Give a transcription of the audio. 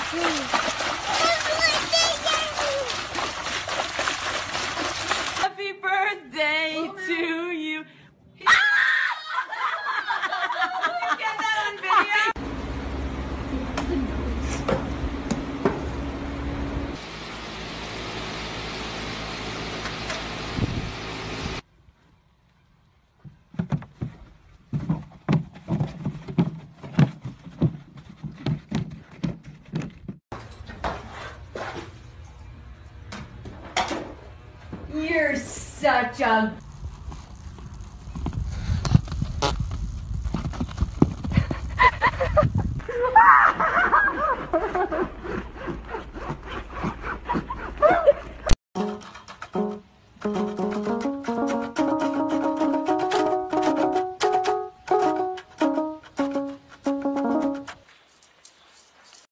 Happy birthday to you. Get that on video. You're such a